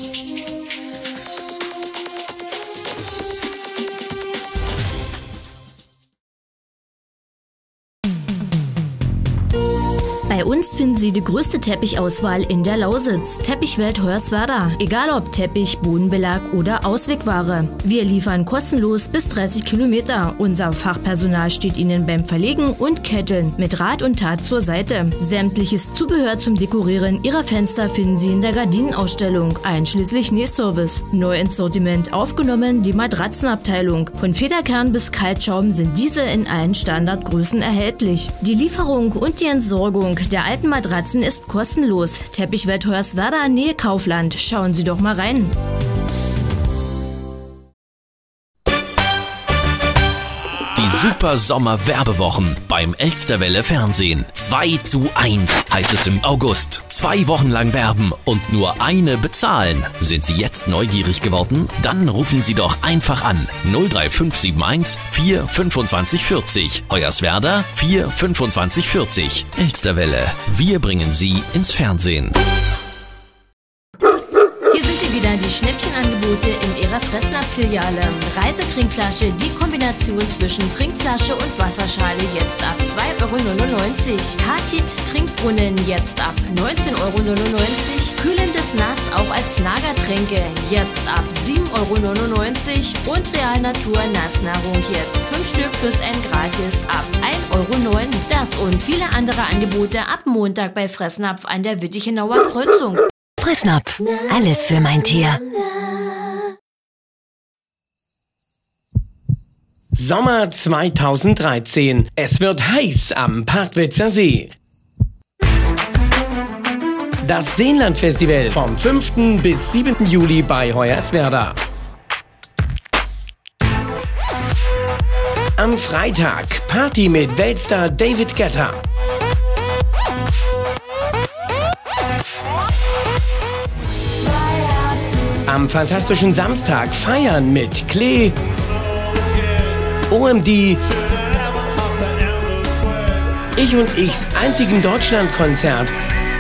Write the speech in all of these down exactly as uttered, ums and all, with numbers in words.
Bei uns finden Sie die größte Teppichauswahl in der Lausitz. Teppichwelt Hoyerswerda. Egal ob Teppich, Bodenbelag oder Auslegware. Wir liefern kostenlos bis dreißig Kilometer. Unser Fachpersonal steht Ihnen beim Verlegen und Ketteln mit Rat und Tat zur Seite. Sämtliches Zubehör zum Dekorieren Ihrer Fenster finden Sie in der Gardinenausstellung, einschließlich Nähservice. Neu ins Sortiment aufgenommen die Matratzenabteilung. Von Federkern bis Kaltschaum sind diese in allen Standardgrößen erhältlich. Die Lieferung und die Entsorgung der alten Matratzen ist kostenlos. Teppichwelt Hoyerswerda, Nähe Kaufland. Schauen Sie doch mal rein. Die Super Sommer Werbewochen beim Elsterwelle Fernsehen. zwei zu eins heißt es im August. Zwei Wochen lang werben und nur eine bezahlen. Sind Sie jetzt neugierig geworden? Dann rufen Sie doch einfach an. null drei fünf sieben eins vier fünfundzwanzig vierzig. Hoyerswerda vier fünfundzwanzig vierzig. Elsterwelle. Wir bringen Sie ins Fernsehen. Hier sind sie wieder, die Schnäppchenangebote in ihrer Fressnapf-Filiale. Reisetrinkflasche, die Kombination zwischen Trinkflasche und Wasserschale jetzt ab zwei Euro neunundneunzig. Katit Trinkbrunnen jetzt ab neunzehn Euro neunundneunzig. Kühlendes Nass auch als Lagertränke jetzt ab sieben Euro neunundneunzig. Und Real Natur Nassnahrung jetzt fünf Stück plus ein Gratis ab ein Euro neun. Das und viele andere Angebote ab Montag bei Fressnapf an der Wittichenauer Kreuzung. Fressnapf, alles für mein Tier. Sommer zweitausenddreizehn. Es wird heiß am Partwitzer See. Das Seenlandfestival vom fünften bis siebten Juli bei Hoyerswerda. Am Freitag Party mit Weltstar David Guetta. Am fantastischen Samstag feiern mit Klee, O M D, Ich und Ichs einzigen Deutschlandkonzert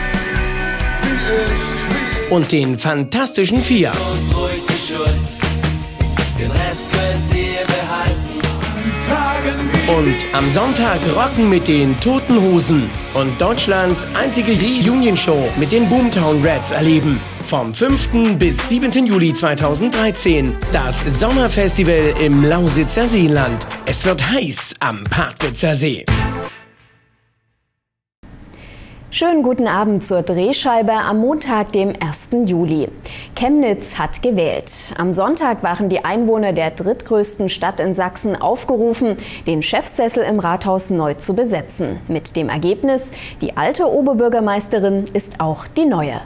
und den Fantastischen Vier. Und am Sonntag rocken mit den Toten Hosen und Deutschlands einzige Reunion-Show mit den Boomtown Rats erleben. Vom fünften bis siebten Juli zweitausenddreizehn. Das Sommerfestival im Lausitzer Seenland. Es wird heiß am Partwitzer See. Schönen guten Abend zur Drehscheibe am Montag, dem ersten Juli. Chemnitz hat gewählt. Am Sonntag waren die Einwohner der drittgrößten Stadt in Sachsen aufgerufen, den Chefsessel im Rathaus neu zu besetzen. Mit dem Ergebnis, die alte Oberbürgermeisterin ist auch die neue.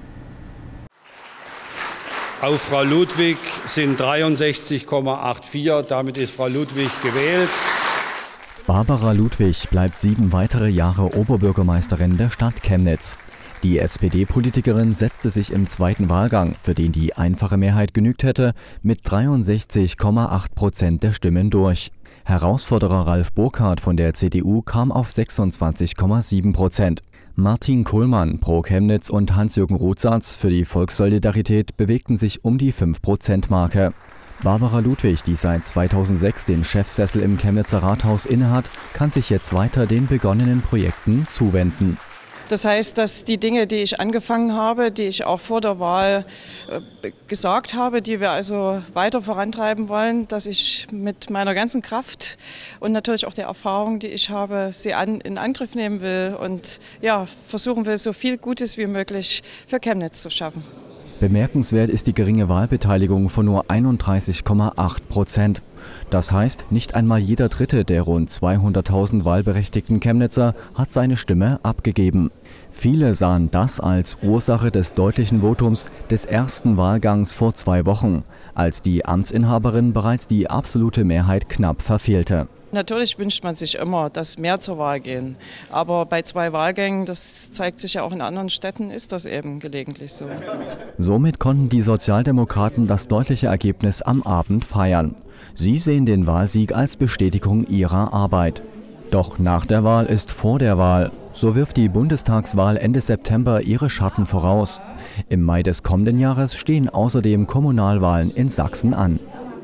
Auf Frau Ludwig sind dreiundsechzig Komma vierundachtzig. Damit ist Frau Ludwig gewählt. Barbara Ludwig bleibt sieben weitere Jahre Oberbürgermeisterin der Stadt Chemnitz. Die S P D-Politikerin setzte sich im zweiten Wahlgang, für den die einfache Mehrheit genügt hätte, mit dreiundsechzig Komma acht Prozent der Stimmen durch. Herausforderer Ralf Burkhardt von der C D U kam auf sechsundzwanzig Komma sieben Prozent. Martin Kohlmann pro Chemnitz und Hans-Jürgen Rothsatz für die Volkssolidarität bewegten sich um die fünf Prozent Marke. Barbara Ludwig, die seit zweitausendsechs den Chefsessel im Chemnitzer Rathaus innehat, kann sich jetzt weiter den begonnenen Projekten zuwenden. Das heißt, dass die Dinge, die ich angefangen habe, die ich auch vor der Wahl äh, gesagt habe, die wir also weiter vorantreiben wollen, dass ich mit meiner ganzen Kraft und natürlich auch der Erfahrung, die ich habe, sie an, in Angriff nehmen will und ja, versuchen will, so viel Gutes wie möglich für Chemnitz zu schaffen. Bemerkenswert ist die geringe Wahlbeteiligung von nur einunddreißig Komma acht Prozent. Das heißt, nicht einmal jeder Dritte der rund zweihunderttausend wahlberechtigten Chemnitzer hat seine Stimme abgegeben. Viele sahen das als Ursache des deutlichen Votums des ersten Wahlgangs vor zwei Wochen, als die Amtsinhaberin bereits die absolute Mehrheit knapp verfehlte. Natürlich wünscht man sich immer, dass mehr zur Wahl gehen. Aber bei zwei Wahlgängen, das zeigt sich ja auch in anderen Städten, ist das eben gelegentlich so. Somit konnten die Sozialdemokraten das deutliche Ergebnis am Abend feiern. Sie sehen den Wahlsieg als Bestätigung ihrer Arbeit. Doch nach der Wahl ist vor der Wahl. So wirft die Bundestagswahl Ende September ihre Schatten voraus. Im Mai des kommenden Jahres stehen außerdem Kommunalwahlen in Sachsen an.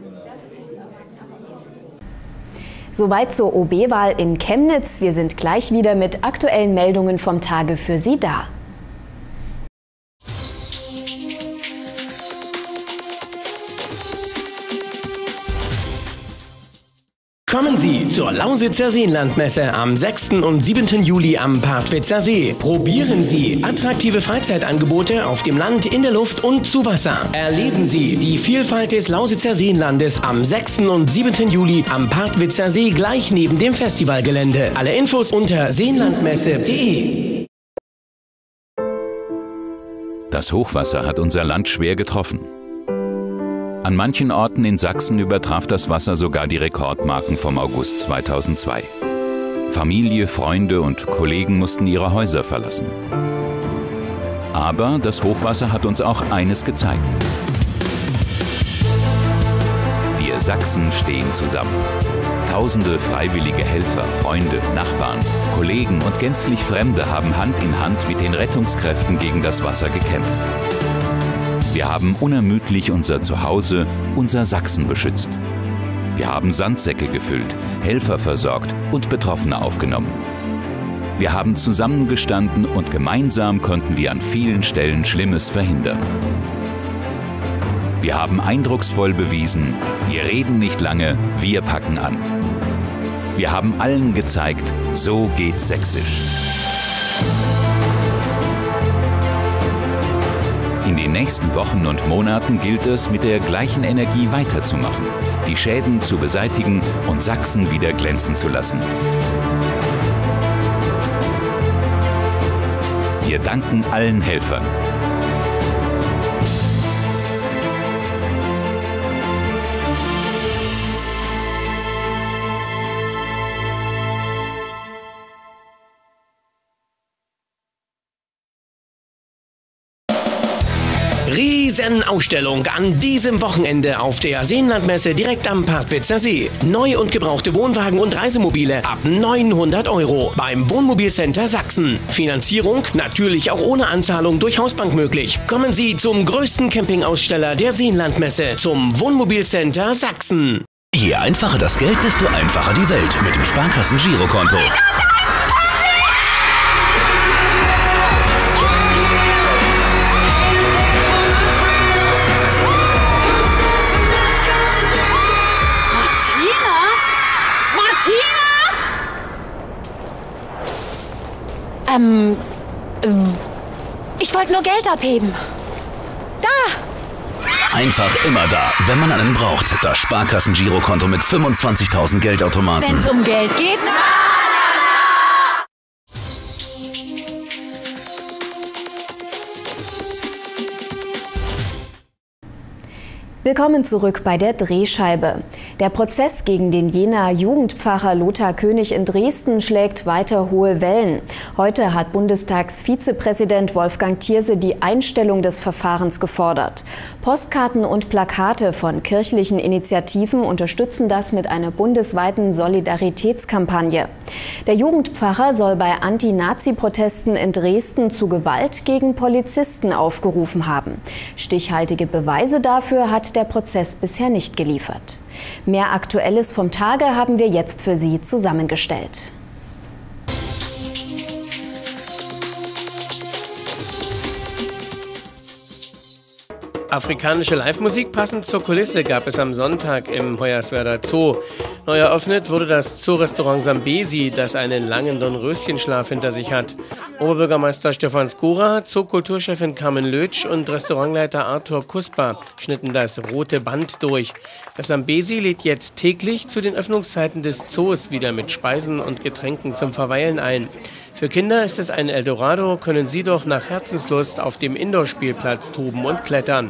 Soweit zur O B-Wahl in Chemnitz. Wir sind gleich wieder mit aktuellen Meldungen vom Tage für Sie da. Kommen Sie zur Lausitzer Seenlandmesse am sechsten und siebten Juli am Partwitzer See. Probieren Sie attraktive Freizeitangebote auf dem Land, in der Luft und zu Wasser. Erleben Sie die Vielfalt des Lausitzer Seenlandes am sechsten und siebten Juli am Partwitzer See gleich neben dem Festivalgelände. Alle Infos unter seenlandmesse punkt de. Das Hochwasser hat unser Land schwer getroffen. An manchen Orten in Sachsen übertraf das Wasser sogar die Rekordmarken vom August zweitausendzwei. Familie, Freunde und Kollegen mussten ihre Häuser verlassen. Aber das Hochwasser hat uns auch eines gezeigt. Wir Sachsen stehen zusammen. Tausende freiwillige Helfer, Freunde, Nachbarn, Kollegen und gänzlich Fremde haben Hand in Hand mit den Rettungskräften gegen das Wasser gekämpft. Wir haben unermüdlich unser Zuhause, unser Sachsen beschützt. Wir haben Sandsäcke gefüllt, Helfer versorgt und Betroffene aufgenommen. Wir haben zusammengestanden und gemeinsam konnten wir an vielen Stellen Schlimmes verhindern. Wir haben eindrucksvoll bewiesen, wir reden nicht lange, wir packen an. Wir haben allen gezeigt, so geht Sächsisch. In den nächsten Wochen und Monaten gilt es, mit der gleichen Energie weiterzumachen, die Schäden zu beseitigen und Sachsen wieder glänzen zu lassen. Wir danken allen Helfern. Riesenausstellung an diesem Wochenende auf der Seenlandmesse direkt am Partwitzer See. Neu und gebrauchte Wohnwagen und Reisemobile ab neunhundert Euro beim Wohnmobilcenter Sachsen. Finanzierung natürlich auch ohne Anzahlung durch Hausbank möglich. Kommen Sie zum größten Campingaussteller der Seenlandmesse, zum Wohnmobilcenter Sachsen. Je einfacher das Geld, desto einfacher die Welt mit dem Sparkassen-Girokonto. Ähm, ähm, ich wollte nur Geld abheben. Da! Einfach immer da, wenn man einen braucht. Das Sparkassen-Girokonto mit fünfundzwanzigtausend Geldautomaten. Wenn es um Geld geht, Willkommen zurück bei der Drehscheibe. Der Prozess gegen den Jenaer Jugendpfarrer Lothar König in Dresden schlägt weiter hohe Wellen. Heute hat Bundestagsvizepräsident Wolfgang Thierse die Einstellung des Verfahrens gefordert. Postkarten und Plakate von kirchlichen Initiativen unterstützen das mit einer bundesweiten Solidaritätskampagne. Der Jugendpfarrer soll bei Anti-Nazi-Protesten in Dresden zu Gewalt gegen Polizisten aufgerufen haben. Stichhaltige Beweise dafür hat der Prozess bisher nicht geliefert. Mehr Aktuelles vom Tage haben wir jetzt für Sie zusammengestellt. Afrikanische Live-Musik passend zur Kulisse gab es am Sonntag im Hoyerswerda Zoo. Neu eröffnet wurde das Zoo-Restaurant Sambesi, das einen langen Dornröschenschlaf hinter sich hat. Oberbürgermeister Stefan Skora, Zoo-Kulturchefin Carmen Lötsch und Restaurantleiter Arthur Kusper schnitten das rote Band durch. Das Sambesi lädt jetzt täglich zu den Öffnungszeiten des Zoos wieder mit Speisen und Getränken zum Verweilen ein. Für Kinder ist es ein Eldorado, können sie doch nach Herzenslust auf dem Indoor-Spielplatz toben und klettern.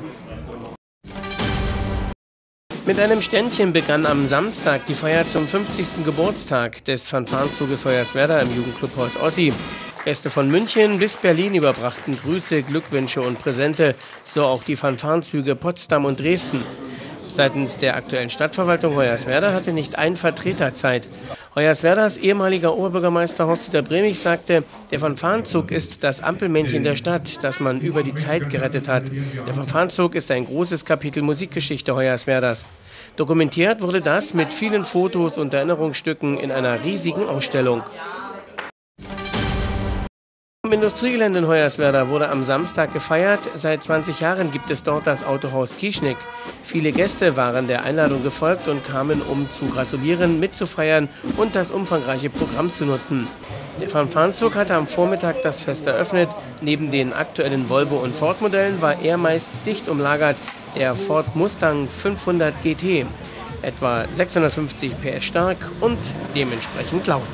Mit einem Ständchen begann am Samstag die Feier zum fünfzigsten Geburtstag des Fanfarenzuges Hoyerswerda im Jugendclub Haus Ossi. Gäste von München bis Berlin überbrachten Grüße, Glückwünsche und Präsente, so auch die Fanfarenzüge Potsdam und Dresden. Seitens der aktuellen Stadtverwaltung Hoyerswerda hatte nicht ein Vertreter Zeit. Hoyerswerdas ehemaliger Oberbürgermeister Horst-Dieter Bremig sagte, der Fanfarenzug ist das Ampelmännchen der Stadt, das man über die Zeit gerettet hat. Der Fanfarenzug ist ein großes Kapitel Musikgeschichte Hoyerswerdas. Dokumentiert wurde das mit vielen Fotos und Erinnerungsstücken in einer riesigen Ausstellung. Im Industriegelände in Hoyerswerda wurde am Samstag gefeiert. Seit zwanzig Jahren gibt es dort das Autohaus Kieschnick. Viele Gäste waren der Einladung gefolgt und kamen, um zu gratulieren, mitzufeiern und das umfangreiche Programm zu nutzen. Der Fanfarenzug hatte am Vormittag das Fest eröffnet. Neben den aktuellen Volvo- und Ford-Modellen war er meist dicht umlagert, der Ford Mustang fünfhundert G T, etwa sechshundertfünfzig P S stark und dementsprechend laut.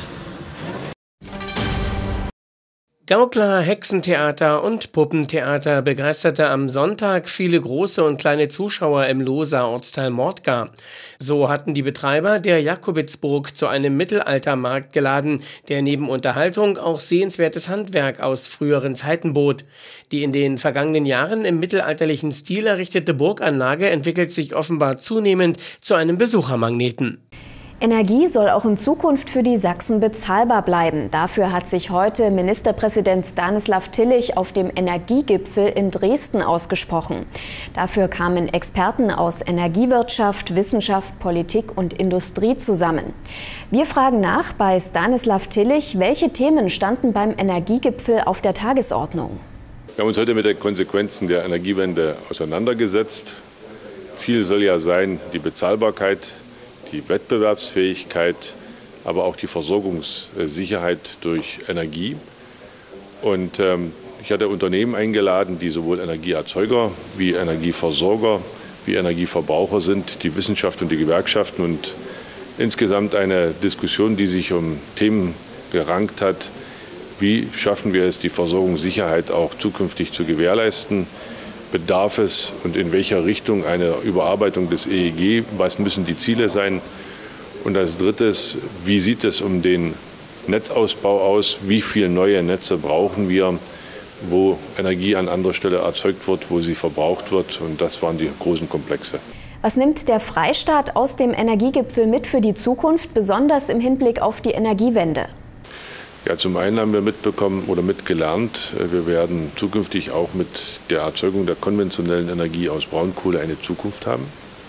Gaukler, Hexentheater und Puppentheater begeisterte am Sonntag viele große und kleine Zuschauer im Lohser Ortsteil Mordgar. So hatten die Betreiber der Jakobitzburg zu einem Mittelaltermarkt geladen, der neben Unterhaltung auch sehenswertes Handwerk aus früheren Zeiten bot. Die in den vergangenen Jahren im mittelalterlichen Stil errichtete Burganlage entwickelt sich offenbar zunehmend zu einem Besuchermagneten. Energie soll auch in Zukunft für die Sachsen bezahlbar bleiben. Dafür hat sich heute Ministerpräsident Stanislav Tillich auf dem Energiegipfel in Dresden ausgesprochen. Dafür kamen Experten aus Energiewirtschaft, Wissenschaft, Politik und Industrie zusammen. Wir fragen nach bei Stanislav Tillich, welche Themen standen beim Energiegipfel auf der Tagesordnung? Wir haben uns heute mit den Konsequenzen der Energiewende auseinandergesetzt. Ziel soll ja sein, die Bezahlbarkeit, die Wettbewerbsfähigkeit, aber auch die Versorgungssicherheit durch Energie. Und ähm, ich hatte Unternehmen eingeladen, die sowohl Energieerzeuger wie Energieversorger wie Energieverbraucher sind, die Wissenschaft und die Gewerkschaften und insgesamt eine Diskussion, die sich um Themen gerankt hat, wie schaffen wir es, die Versorgungssicherheit auch zukünftig zu gewährleisten. Bedarf es und in welcher Richtung eine Überarbeitung des E E G? Was müssen die Ziele sein? Und als drittes, wie sieht es um den Netzausbau aus? Wie viele neue Netze brauchen wir, wo Energie an anderer Stelle erzeugt wird, wo sie verbraucht wird? Und das waren die großen Komplexe. Was nimmt der Freistaat aus dem Energiegipfel mit für die Zukunft, besonders im Hinblick auf die Energiewende? Ja, zum einen haben wir mitbekommen oder mitgelernt, wir werden zukünftig auch mit der Erzeugung der konventionellen Energie aus Braunkohle eine Zukunft haben,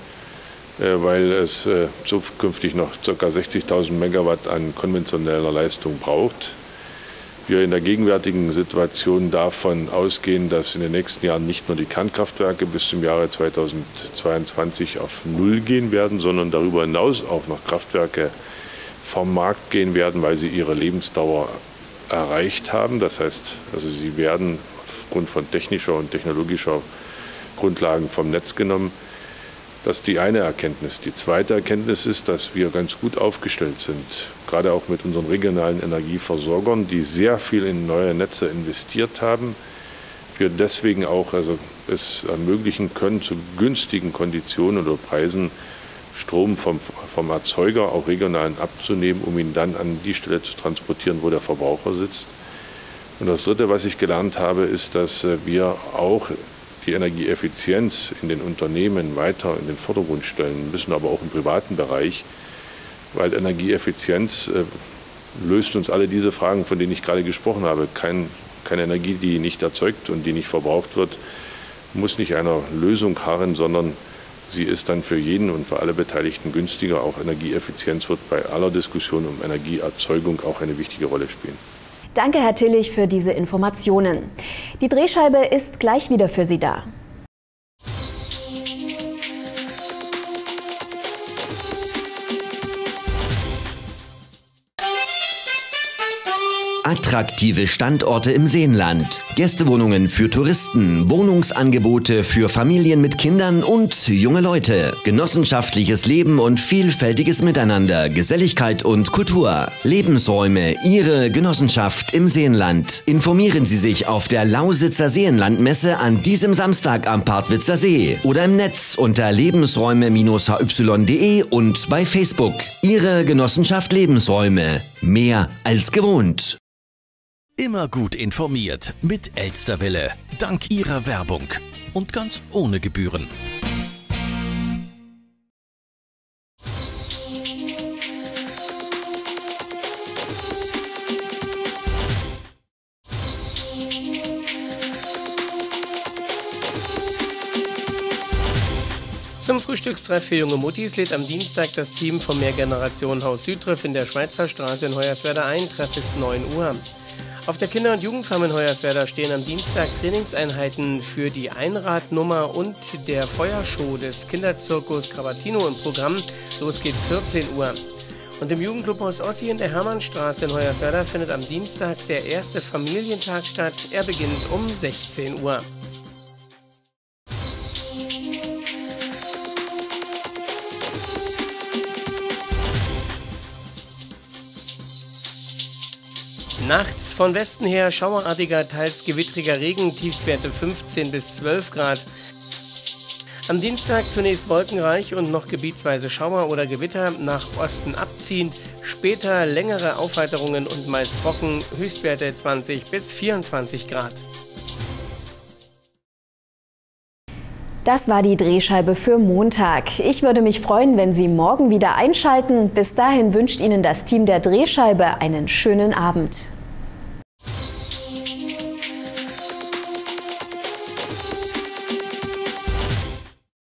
weil es zukünftig noch ca. sechzigtausend Megawatt an konventioneller Leistung braucht. Wir in der gegenwärtigen Situation davon ausgehen, dass in den nächsten Jahren nicht nur die Kernkraftwerke bis zum Jahre zweitausendzweiundzwanzig auf Null gehen werden, sondern darüber hinaus auch noch Kraftwerke vom Markt gehen werden, weil sie ihre Lebensdauer erreicht haben. Das heißt, also sie werden aufgrund von technischer und technologischer Grundlagen vom Netz genommen. Das ist die eine Erkenntnis. Die zweite Erkenntnis ist, dass wir ganz gut aufgestellt sind, gerade auch mit unseren regionalen Energieversorgern, die sehr viel in neue Netze investiert haben. Wir deswegen auch also es ermöglichen können, zu günstigen Konditionen oder Preisen Strom vom, vom Erzeuger auch regional abzunehmen, um ihn dann an die Stelle zu transportieren, wo der Verbraucher sitzt. Und das Dritte, was ich gelernt habe, ist, dass wir auch die Energieeffizienz in den Unternehmen weiter in den Vordergrund stellen müssen, aber auch im privaten Bereich, weil Energieeffizienz äh, löst uns alle diese Fragen, von denen ich gerade gesprochen habe. Kein, keine Energie, die nicht erzeugt und die nicht verbraucht wird, muss nicht einer Lösung harren, sondern sie ist dann für jeden und für alle Beteiligten günstiger. Auch Energieeffizienz wird bei aller Diskussion um Energieerzeugung auch eine wichtige Rolle spielen. Danke, Herr Tillich, für diese Informationen. Die Drehscheibe ist gleich wieder für Sie da. Attraktive Standorte im Seenland, Gästewohnungen für Touristen, Wohnungsangebote für Familien mit Kindern und junge Leute, genossenschaftliches Leben und vielfältiges Miteinander, Geselligkeit und Kultur, Lebensräume, Ihre Genossenschaft im Seenland. Informieren Sie sich auf der Lausitzer Seenlandmesse an diesem Samstag am Partwitzer See oder im Netz unter lebensräume Bindestrich h y punkt d e und bei Facebook. Ihre Genossenschaft Lebensräume. Mehr als gewohnt. Immer gut informiert mit Elsterwelle, dank ihrer Werbung und ganz ohne Gebühren. Zum Frühstückstreff für junge Muttis lädt am Dienstag das Team vom Mehrgenerationenhaus Südtreff in der Schweizer Straße in Hoyerswerda ein. Treff ist neun Uhr. Auf der Kinder- und Jugendfarm in Hoyerswerda stehen am Dienstag Trainingseinheiten für die Einradnummer und der Feuershow des Kinderzirkus Cavatino im Programm. Los geht's vierzehn Uhr. Und im Jugendclubhaus Ossi in der Hermannstraße in Hoyerswerda findet am Dienstag der erste Familientag statt. Er beginnt um sechzehn Uhr. Nachts von Westen her schauerartiger, teils gewittriger Regen, Tiefstwerte fünfzehn bis zwölf Grad. Am Dienstag zunächst wolkenreich und noch gebietsweise Schauer oder Gewitter, nach Osten abziehend, später längere Aufheiterungen und meist trocken, Höchstwerte zwanzig bis vierundzwanzig Grad. Das war die Drehscheibe für Montag. Ich würde mich freuen, wenn Sie morgen wieder einschalten. Bis dahin wünscht Ihnen das Team der Drehscheibe einen schönen Abend.